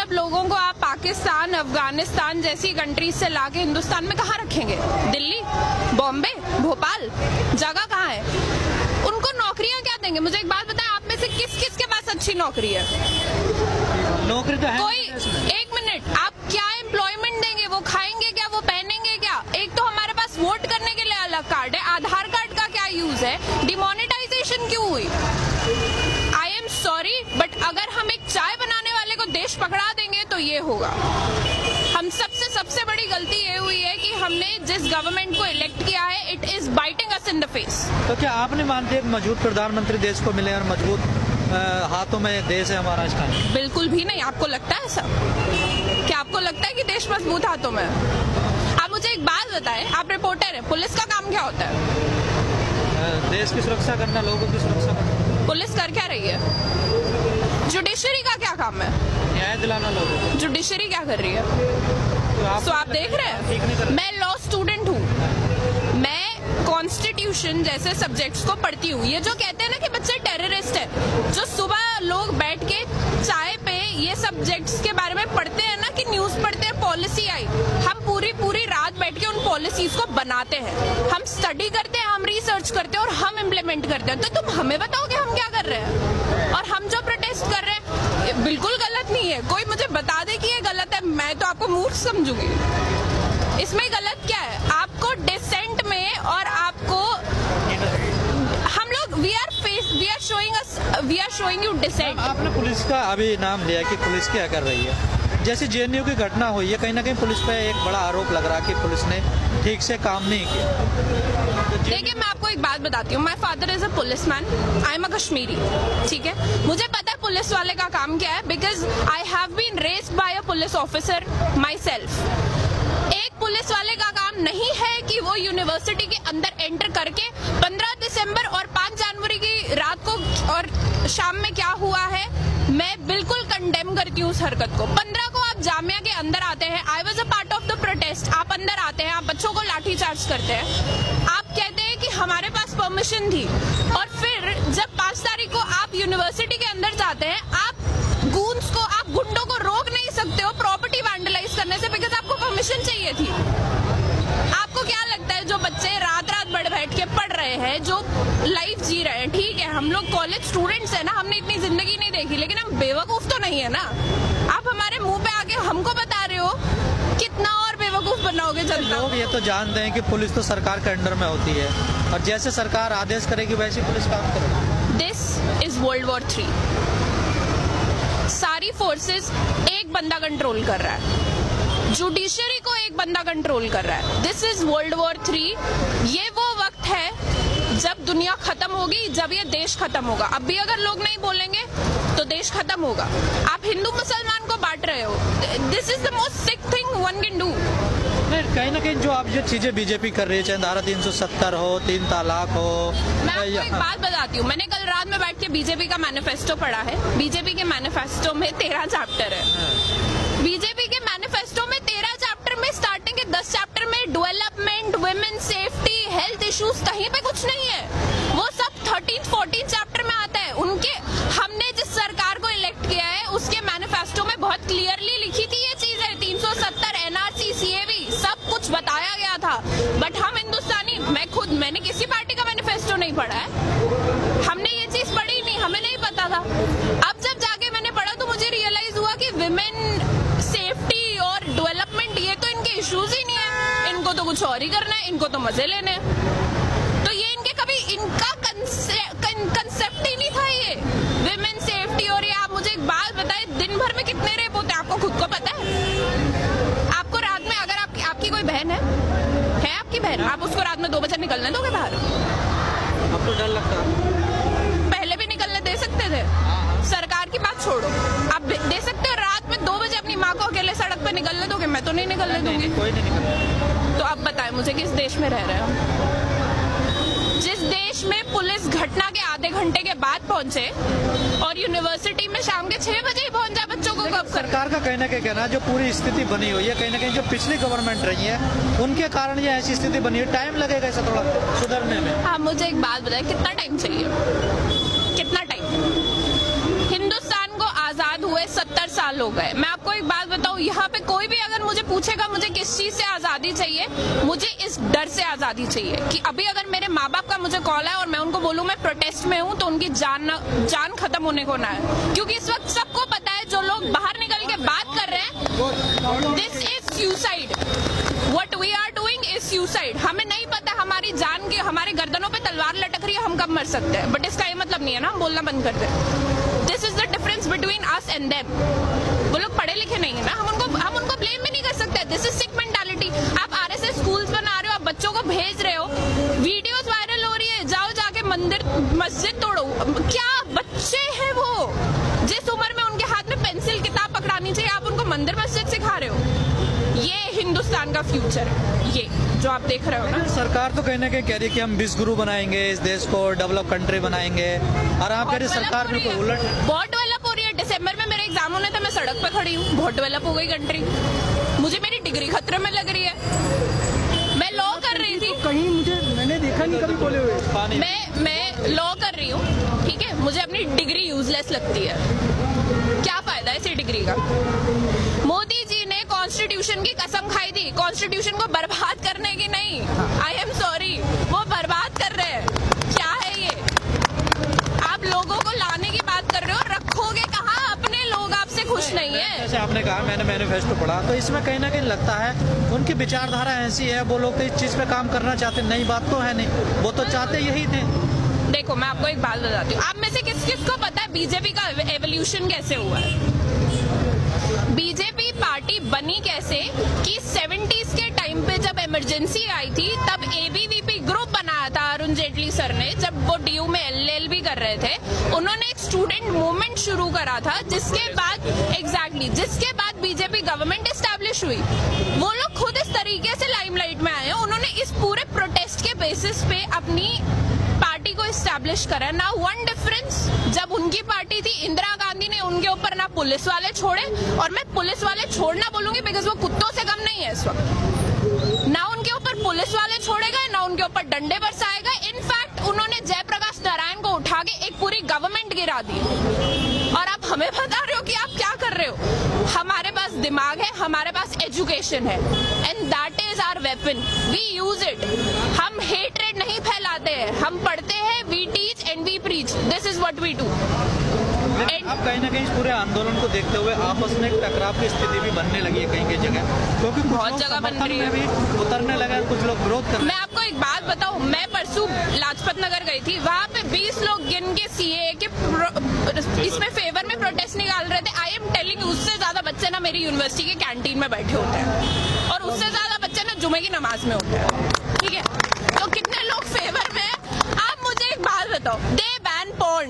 सब लोगों को आप पाकिस्तान, अफगानिस्तान जैसी कंट्रीज से लाके हिंदुस्तान में कहाँ रखेंगे? दिल्ली, बॉम्बे, भोपाल, जगह कहाँ है? उनको नौकरियां क्या देंगे? मुझे एक बात बताएं, आप में से किस किस के पास अच्छी नौकरी है? नौकरी तो है कोई? एक मिनट, आप क्या एम्प्लॉयमेंट देंगे? वो खाएंगे क्या? वो पहनेंगे क्या? एक तो हमारे पास वोट करने के लिए अलग कार्ड है, आधार कार्ड का क्या यूज है? डिमोनेटाइजेशन क्यों हुई? आई एम सॉरी, बट अगर हम एक चाय बनाने वाले को देश पकड़ा देंगे तो ये होगा। हम सबसे बड़ी गलती ये हुई है कि हमने जिस गवर्नमेंट को इलेक्ट किया है, it is biting us in the face. तो क्या आप नहीं मानते एक मजबूत प्रधानमंत्री देश को मिले और मजबूत हाथों में देश है हमारा इसका? बिल्कुल भी नहीं। आपको लगता है ऐसा? क्या आपको लगता है कि देश मजबूत हाथों में है? आप मुझे एक बात बताएं, आप रिपोर्टर हैं, पुलिस का काम क्या होता है? देश की सुरक्षा करना, लोगों की सुरक्षा करना। पुलिस कर क्या रही है? जुडिशरी का क्या काम है? न्याय दिलाना लोगों को। जुडिशरी क्या कर रही है? तो आप देख रहे हैं, मैं लॉ स्टूडेंट हूँ, मैं कॉन्स्टिट्यूशन जैसे सब्जेक्ट्स को पढ़ती हूँ। ये जो कहते हैं ना कि बच्चे टेररिस्ट है, जो सुबह लोग बैठ के चाय पे ये सब्जेक्ट्स के बारे में पढ़ते हैं ना, कि न्यूज पढ़ते हैं, पॉलिसी आई, हम पूरी रात बैठ के उन पॉलिसीज को बनाते हैं, हम स्टडी करते हैं, हम रिसर्च करते हैं और हम इम्प्लीमेंट करते हैं। तो तुम हमें बताओ कि हम क्या कर रहे हैं? और हम जो प्रोटेस्ट कर रहे हैं, ये बिल्कुल गलत नहीं है। कोई मुझे बता दे कि ये गलत है, मैं तो आपको मूर्ख समझूंगी। इसमें गलत क्या है? आपको डिसेंट में और आपको हम लोग we are showing you dissent. आपने पुलिस का अभी नाम लिया कि पुलिस क्या कर रही है? जैसे JNU की घटना हुई है, कहीं ना कहीं पुलिस पे एक बड़ा आरोप लग रहा है कि पुलिस ने ठीक से काम नहीं किया। तो देखिए, मैं आपको एक बात बताती हूँ, my father is a policeman, I am a Kashmiri, ठीक है? मुझे पता है पुलिस वाले का काम क्या है, because I have been raised by a police officer myself. एक पुलिस वाले का काम नहीं है कि वो यूनिवर्सिटी के अंदर एंटर करके 15 दिसंबर और 5 जनवरी की रात को और शाम में क्या हुआ है, मैं बिल्कुल कंडेम करती हूँ उस हरकत को। 15 को आप जामिया के अंदर आते हैं, I was a part of the protest, आप अंदर आते हैं, आप बच्चों को लाठी चार्ज करते हैं, आप कहते हैं कि हमारे पास परमिशन थी, और फिर जब 5 तारीख को आप यूनिवर्सिटी के अंदर जाते हैं, आप गूंस को, आप गुंडों को रोक नहीं सकते हो प्रॉपर्टी वैंडलाइज करने से, बिकॉज आपको परमिशन चाहिए थी। आपको क्या लगता है जो बच्चे रात बैठ के पढ़ रहे हैं, जो लाइफ जी रहे हैं, ठीक है, हम लोग कॉलेज स्टूडेंट्स हैं ना, हमने इतनी जिंदगी नहीं देखी, लेकिन हम बेवकूफ तो नहीं है ना। आप हमारे मुंह पे आके हमको बता रहे हो, कितना और बेवकूफ बनाओगे जनता? लोग ये तो जानते हैं कि पुलिस तो सरकार के अंडर में होती है, और जैसे सरकार आदेश करेगी वैसे पुलिस काम करेगी। This is world war 3। सारी फोर्सेस एक बंदा कंट्रोल कर रहा है, जुडिशरी को एक बंदा कंट्रोल कर रहा है। This is world war 3। ये वो वक्त है जब दुनिया खत्म होगी, जब ये देश खत्म होगा। अब भी अगर लोग नहीं बोलेंगे तो देश खत्म होगा। आप हिंदू मुसलमान को बांट रहे हो, this is the most sick thing one can do. कहीं ना कहीं जो आप जो चीजें बीजेपी कर रही है, चाहे धारा 370 हो, 3 तलाक हो। मैं आपको एक बात बताती हूँ, मैंने कल रात में बैठ के बीजेपी का मैनिफेस्टो पढ़ा है। बीजेपी के मैनिफेस्टो में 13 चैप्टर है। बीजेपी के मैनिफेस्टो में 13 चैप्टर में स्टार्टिंग के 10 चैप्टर में development, women safety, health issues कहीं पे कुछ नहीं है। वो सब 13-14 चैप्टर में आता है। उनके, हमने जिस सरकार को इलेक्ट किया है उसके मैनिफेस्टो में बहुत क्लियरली लिखी थी ये चीजें, 370 NRC CAA सब कुछ बताया गया था। बट हम हिंदुस्तानी, मैंने किसी पार्टी का मैनिफेस्टो नहीं पढ़ा है, हमने ये चीज पढ़ी नहीं, हमें नहीं पता था। अब जब जाके मैंने पढ़ा तो मुझे रियलाइज हुआ कि विमेन सेफ्टी और डेवलपमेंट ये तो इनके इश्यूज ही नहीं है, इनको तो कुछ और ही करना है, इनको तो मजे लेने हैं। तो ये इनके कभी इनका कंसेप्ट ही नहीं था ये विमेन सेफ्टी। और ये आप मुझे एक बात बताएं, दिन भर में कितने रेप होते हैं आपको खुद को पता है? आपको रात में अगर आपकी कोई बहन है आपकी बहन, आप उसको रात में 2 बजे निकलने दोगे बाहर? अब तो डर लगता है। पहले भी निकलने दे सकते थे, सरकार की बात छोड़ो, आप दे सकते हो रात में 2 बजे अपनी माँ को अकेले सड़क पे निकलने दोगे? मैं तो नहीं निकलने दूंगी। कोई नहीं निकलने। तो अब बताएं मुझे, किस देश में रह रहे हो? जिस देश में पुलिस घटना के आधे घंटे के बाद पहुंचे और यूनिवर्सिटी में शाम के 6 बजे ही पहुंच जाए बच्चों को कब? सरकार का कहीं ना कहीं कहना, जो पूरी स्थिति बनी हुई है, कहीं ना कहीं जो पिछली गवर्नमेंट रही है उनके कारण ये ऐसी स्थिति बनी है। टाइम लगेगा इसे थोड़ा सुधरने में। हाँ, मुझे एक बात बताएं, कितना टाइम चाहिए? कितना टाइम? हिंदुस्तान को आजाद आज़ाद हुए 70 साल हो गए। मैं आपको एक बात बताऊं, यहाँ पे कोई भी अगर मुझे पूछेगा मुझे किस चीज से आजादी चाहिए, मुझे इस डर से आजादी चाहिए कि अभी अगर मेरे माँ बाप का मुझे कॉल है और मैं उनको बोलूं मैं प्रोटेस्ट में हूँ तो उनकी जान खत्म होने को ना है। क्योंकि इस वक्त सबको पता है जो लोग बाहर निकल के बात कर रहे हैं, this is suicide, what we are doing is suicide. हमें नहीं पता हमारी जान की, हमारे गर्दनों पे तलवार लटक रही है, हम कब मर सकते हैं, बट इसका ये मतलब नहीं है ना हम बोलना बंद कर दें। This is the difference between us and them. वो लोग पढ़े लिखे नहीं है ना, हम उनको ब्लेम भी नहीं कर सकते। This is sick mentality. आप आरएसएस स्कूल्स बना रहे हो, आप बच्चों को भेज रहे हो, वीडियोस वायरल हो रही है, जाओ जाके मस्जिद तोड़ो। क्या बच्चे हैं वो, जिस उम्र में उनके हाथ में पेंसिल किताब पकड़ानी चाहिए आप उनको मंदिर मस्जिद सिखा रहे हो। ये हिंदुस्तान का फ्यूचर है, ये जो आप देख रहे हो ना। सरकार तो कहीं ना कहीं कह रही है कि हम विश्व बनाएंगे, इस देश को डेवलप कंट्री बनाएंगे, और आप कह रहे सरकार बिल्कुल उलट। बहुत डेवलप हो रही है। दिसंबर में मेरे एग्जाम होने थे, मैं सड़क पे खड़ी हूँ, बहुत डेवलप हो गई कंट्री। मुझे मेरी डिग्री खतरे में लग रही है। मैं लॉ कर रही थी, कहीं मैंने देखा नहीं कभी बोले हुए। मैं लॉ कर रही हूँ, ठीक है, मुझे अपनी डिग्री यूजलेस लगती है। क्या फायदा है इसी डिग्री का? मोदी जी ने कॉन्स्टिट्यूशन की कसम खाई थी, कॉन्स्टिट्यूशन को बर्बाद करने की नहीं। आई एम सॉरी, वो बर्बाद कर रहे हैं। क्या है ये? आप लोगों को लाने की बात कर रहे हो, रखोगे कहाँ? अपने लोग आपसे खुश नहीं है। जैसे आपने कहा मैंने मैनिफेस्टो पढ़ा, तो इसमें कहीं ना कहीं लगता है उनकी विचारधारा ऐसी है, वो लोग तो इस चीज पे काम करना चाहते, नई बात तो है नहीं, वो तो चाहते यही थे। देखो मैं आपको एक बात बताती हूँ, आप में से किस किस को पता है बीजेपी का एवोल्यूशन कैसे हुआ है? बीजेपी पार्टी बनी कैसे कि 70s के टाइम पे जब इमरजेंसी आई थी तब एबीवीपी ग्रुप बनाया था अरुण जेटली सर ने, जब वो डीयू में एलएलबी कर रहे थे। उन्होंने एक स्टूडेंट मूवमेंट शुरू करा था, जिसके बाद बीजेपी गवर्नमेंट एस्टैब्लिश हुई। वो लोग खुद इस तरीके से लाइमलाइट में आए हैं, उन्होंने इस पूरे प्रोटेस्ट के बेसिस पे अपनी पार्टी को एस्टैब्लिश करा। ना वन डिफरेंस, जब उनकी पार्टी थी इंदिरा गांधी ने उनके ऊपर ना पुलिस वाले छोड़े, और मैं पुलिस वाले छोड़ना बोलूंगी बिकॉज वो कुत्तों से कम नहीं है इस वक्त। ना उनके ऊपर पुलिस वाले छोड़े गए, ना उनके ऊपर डंडे बरसाए गए। इनफैक्ट उन्होंने जयप्रकाश नारायण को उठा के एक पूरी गवर्नमेंट गिरा दी। और आप हमें बता रहे हो कि आप क्या कर रहे हो? हमारे पास दिमाग है, हमारे पास एजुकेशन है, and that is our weapon, we use it. हम हेट्रेड नहीं फैलाते हैं, हम पढ़ते हैं, we teach and we preach, this is what we do. अब कहीं ना कहीं पूरे आंदोलन को देखते हुए आपस में एक टकराव की स्थिति भी बनने लगी है कहीं जगह, क्योंकि बहुत जगह बन रही है, भी उतरने लगा, कुछ लोग विरोध कर। मैं आपको एक बात बताऊं, मैं परसों लाजपत नगर गई थी, वहाँ पे 20 लोग गिन के सीए के इसमें फेवर में प्रोटेस्ट निकाल रहे थे। आई एम टेलिंग, उससे ज्यादा बच्चे ना मेरी यूनिवर्सिटी के कैंटीन में बैठे होते हैं, और उससे ज्यादा बच्चे ना जुमे की नमाज में होते हैं, ठीक है? तो कितने लोग फेवर में? आप मुझे एक बात बताओ, they ban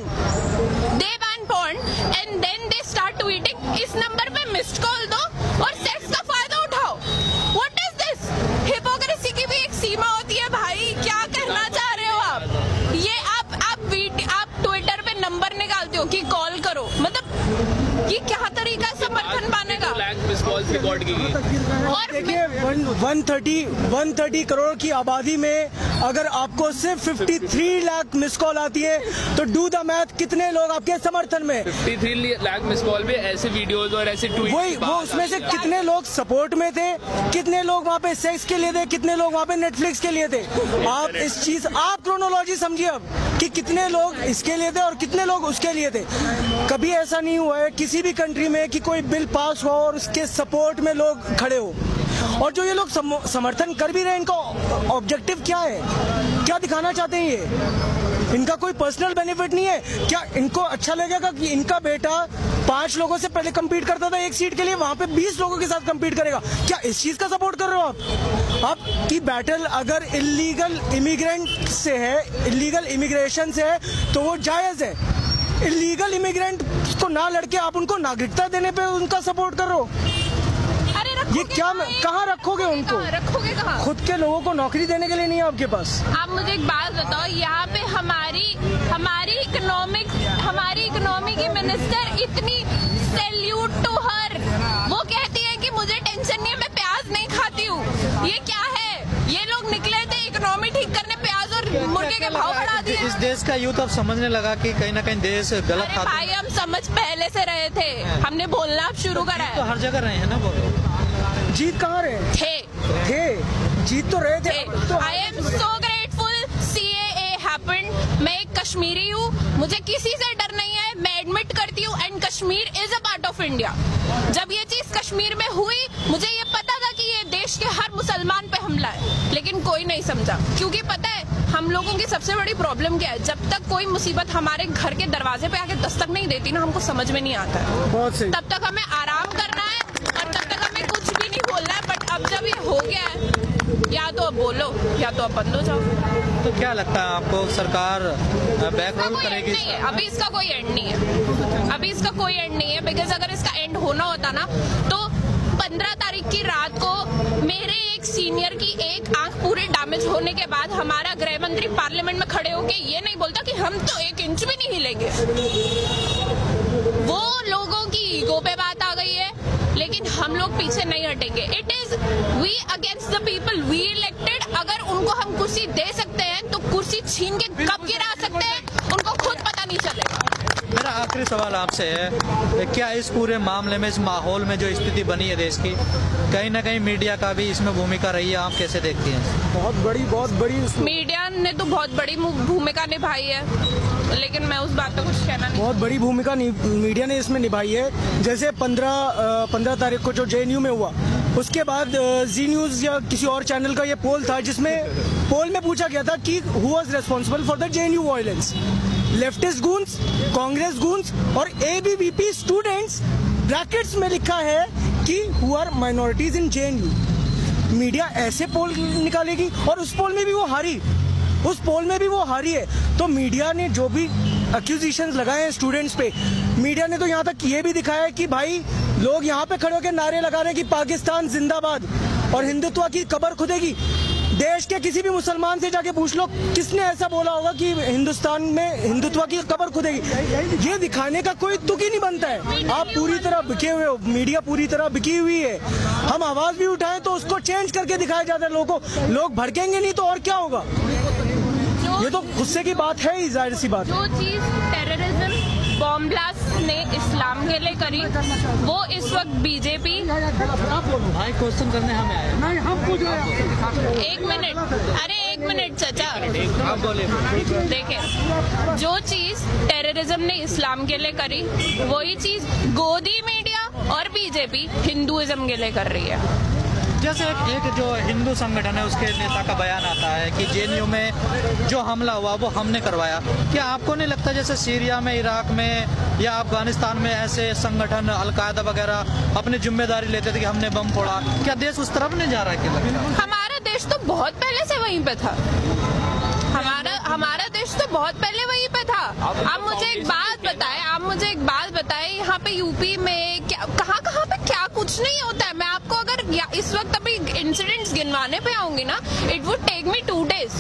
porn and then they start tweeting, इस नंबर पे मिस्ड कॉल दो और सेक्स का फायदा उठाओ। What is this? हिपोक्रेसी की भी एक सीमा होती है भाई, क्या कहना चाह रहे हो आप? ये आप ट्विटर पे नंबर निकालते हो कि कॉल करो, मतलब ये क्या तरीका है समर्थन पाने का? और देखिए 130 करोड़ की आबादी में अगर आपको सिर्फ 53 लाख मिस कॉल आती है तो डू द मैथ, कितने लोग आपके समर्थन में? 53 लाख मिस कॉल पे ऐसे वीडियोस और ऐसे ट्वीट, वो उसमें से कितने लोग सपोर्ट में थे, कितने लोग वहाँ पे सेक्स के लिए थे, कितने लोग वहाँ पे नेटफ्लिक्स के लिए थे? आप इस चीज, आप क्रोनोलॉजी समझिए अब कि कितने लोग इसके लिए थे और कितने लोग उसके लिए थे। कभी ऐसा नहीं हुआ है किसी भी कंट्री में कि कोई बिल पास हुआ और उसके सपोर्ट में लोग खड़े हो। और जो ये लोग समर्थन कर भी रहे हैं, इनका ऑब्जेक्टिव क्या है? क्या दिखाना चाहते हैं ये? इनका कोई पर्सनल बेनिफिट नहीं है क्या? इनको अच्छा लगेगा कि इनका बेटा 5 लोगों से पहले compete करता था एक सीट के लिए, वहां पे 20 लोगों के साथ compete करेगा? क्या इस चीज का सपोर्ट कर रहे हो आप? आपकी बैटल अगर इलीगल इमिग्रेंट से है, इलीगल इमिग्रेशन से है, तो वो जायज है। इलीगल इमिग्रेंट को ना लड़के आप उनको नागरिकता देने पे उनका सपोर्ट कर रहे हो? ये क्या, कहाँ रखोगे उनको? रखोगे कहाँ? खुद के लोगों को नौकरी देने के लिए नहीं है आपके पास। आप मुझे एक बात बताओ, यहाँ पे हमारी इकोनॉमी की मिनिस्टर इतनी, सैल्यूट टू हर, वो कहती है कि मुझे टेंशन नहीं है, मैं प्याज नहीं खाती हूँ। ये क्या है? ये लोग निकले थे इकोनॉमी ठीक करने, प्याज और मुर्गे के भाव बढ़ा दिए। इस देश का यूथ अब समझने लगा कि कहीं ना कहीं देश गलत अरे था। भाई हम समझ पहले से रहे थे, हमने बोलना अब शुरू करा तो है। हर जगह रहे हैं ना, बोलो। जीत कहाँ रहे थे? जीत तो रहे थे। तो I am so grateful CAA happened. मैं एक कश्मीरी हूँ, मुझे किसी से डर नहीं है, मैं एडमिट करती हूँ and Kashmir is a part of India. जब ये चीज कश्मीर में हुई मुझे ये पता था कि ये देश के हर मुसलमान पे हमला है, लेकिन कोई नहीं समझा। क्योंकि पता है हम लोगों की सबसे बड़ी प्रॉब्लम क्या है, जब तक कोई मुसीबत हमारे घर के दरवाजे पे आके दस्तक नहीं देती ना, हमको समझ में नहीं आता है। बहुत सही। तब तक हमें आराम करना है और तब तक हमें कुछ भी नहीं बोलना है। बट अब जब ये हो गया है, या तो अब बोलो या तो अब बंद हो जाओ। तो क्या लगता है आपको, सरकार बैक रोल कोई एंड करेगी? नहीं है अभी, इसका कोई एंड नहीं है, अभी इसका कोई एंड नहीं है। बिकॉज अगर इसका एंड होना होता ना तो 15 तारीख की रात को मेरे एक सीनियर की एक आंख पूरी डैमेज होने के बाद हमारा गृह मंत्री पार्लियामेंट में खड़े होके ये नहीं बोलता कि हम तो 1 इंच भी नहीं हिलेंगे। वो लोगों की ईगो पे बात आ गई है, लेकिन हम लोग पीछे नहीं हटेंगे। It is we against the people, we elected. अगर उनको हम कुर्सी दे सकते हैं तो कुर्सी छीन के कब गिरा सकते हैं उनको खुद पता नहीं चलेगा। मेरा आखिरी सवाल आपसे है, क्या इस पूरे मामले में, इस माहौल में जो स्थिति बनी है देश की, कहीं ना कहीं मीडिया का भी इसमें भूमिका रही है? आप कैसे देखती हैं? बहुत बड़ी मीडिया ने तो बहुत बड़ी भूमिका निभाई है, लेकिन मैं उस बात पे कुछ कहना नहीं। बहुत बड़ी भूमिका मीडिया ने इसमें निभाई है। जैसे 15 तारीख को जो JNU में हुआ, उसके बाद जी न्यूज या किसी और चैनल का ये पोल था, जिसमें पोल में पूछा गया था कि who was responsible for the JNU violence, leftist goons, Congress goons और ABVP स्टूडेंट्स। ब्रैकेट्स में लिखा है कि who are minorities in JNU। Media ऐसे पोल निकालेगी, और उस पोल में भी वो हारी, उस पोल में भी वो हारी है। तो मीडिया ने जो भी एक्यूजिशंस लगाए हैं स्टूडेंट्स पे, मीडिया ने तो यहाँ तक ये भी दिखाया है कि भाई लोग यहाँ पे खड़े होकर नारे लगा रहे हैं कि पाकिस्तान जिंदाबाद और हिंदुत्व की कब्र खुदेगी। देश के किसी भी मुसलमान से जाके पूछ लो किसने ऐसा बोला होगा कि हिंदुस्तान में हिंदुत्व की कब्र खुदेगी। ये दिखाने का कोई तुक ही नहीं बनता है। आप पूरी तरह बिके हुए हो, मीडिया पूरी तरह बिकी हुई है। हम आवाज भी उठाएं तो उसको चेंज करके दिखाया जाता है लोगों को। लोग भड़केंगे नहीं तो और क्या होगा? ये तो गुस्से की बात है ही, जाहिर सी बात। जो चीज टेररिज्म बॉम्ब ब्लास्ट ने इस्लाम के लिए करी, वो इस वक्त बीजेपी। भाई क्वेश्चन करने हमें आए। नहीं, हम पूछ रहे हैं। 1 मिनट, अरे 1 मिनट चाचा, आप बोलिए। देखें, जो चीज टेररिज्म ने इस्लाम के लिए करी, वही चीज गोदी मीडिया और बीजेपी हिंदुइज्म के लिए कर रही है। जैसे एक जो हिंदू संगठन है उसके नेता का बयान आता है कि JNU में जो हमला हुआ वो हमने करवाया। क्या आपको नहीं लगता जैसे सीरिया में, इराक में या अफगानिस्तान में ऐसे संगठन अलकायदा वगैरह अपनी जिम्मेदारी लेते थे कि हमने बम फोड़ा? क्या देश उस तरफ नहीं जा रहा है? हमारा देश तो बहुत पहले से वहीं पे था। हमारा देश तो बहुत पहले वहीं पे था। आप मुझे एक बात बताएं, यहाँ पे यूपी में कहाँ पे क्या कुछ नहीं होता है। मैं आपको अगर इस वक्त अभी इंसिडेंट्स गिनवाने पे आऊंगी ना, it would take me 2 days।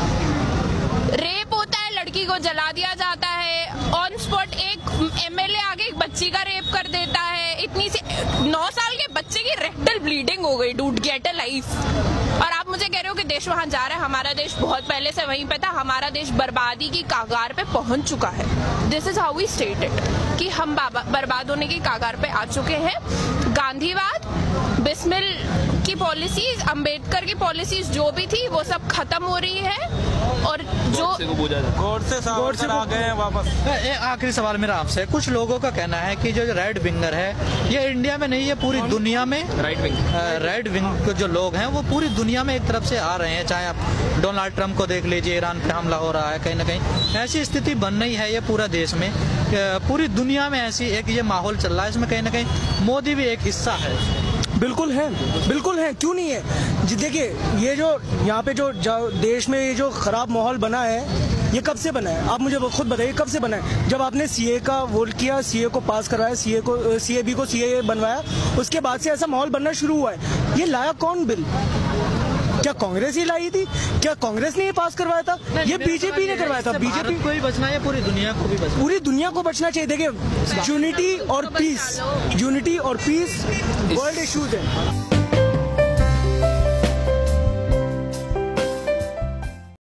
Rape होता है, लड़की को जला दिया जाता है ऑन स्पॉट। एक MLA आगे एक बच्ची का रेप कर देता है। इतनी सी 9 साल के बच्चे की रेक्टल ब्लीडिंग हो गई। Dude get a life. और आप मुझे कह रहे हो कि देश वहां जा रहा है? हमारा देश बहुत पहले से वहीं पे था। हमारा देश बर्बादी की कागार पे पहुंच चुका है। This is how we stated कि हम बर्बाद होने की कागार पे आ चुके हैं। गांधीवाद, बिस्मिल की पॉलिसीज, अंबेडकर की पॉलिसीज जो भी थी वो सब खत्म हो रही है। और जो गौर से आ गए हैं वापस। आखिरी सवाल मेरा आपसे, कुछ लोगों का कहना है कि जो रेड विंगर है ये इंडिया में नहीं, ये पूरी दुनिया में रेड विंग जो लोग हैं वो पूरी दुनिया में एक तरफ से आ रहे हैं। चाहे आप डोनाल्ड ट्रंप को देख लीजिए, ईरान पे हमला हो रहा है, कहीं ना कहीं ऐसी स्थिति बन रही है। ये पूरा देश में, पूरी दुनिया में ऐसी एक ये माहौल चल रहा है। इसमें कहीं ना कहीं मोदी भी एक हिस्सा है। बिल्कुल है, क्यों नहीं है जी। देखिए, ये जो यहाँ पे जो देश में ये जो खराब माहौल बना है, ये कब से बना है? आप मुझे खुद बताइए, कब से बना है? जब आपने CAA का वोट किया, CAA को पास कराया, CAB को CAA बनवाया, उसके बाद से ऐसा माहौल बनना शुरू हुआ है। ये लाया कौन बिल? क्या कांग्रेस ही लाई थी? क्या कांग्रेस ने ये पास करवाया था? ये बीजेपी ने करवाया था। बीजेपी को ही बचना है, पूरी दुनिया को भी बचना, पूरी दुनिया को बचना चाहिए। देखिए, यूनिटी और पीस, वर्ल्ड इश्यूज है।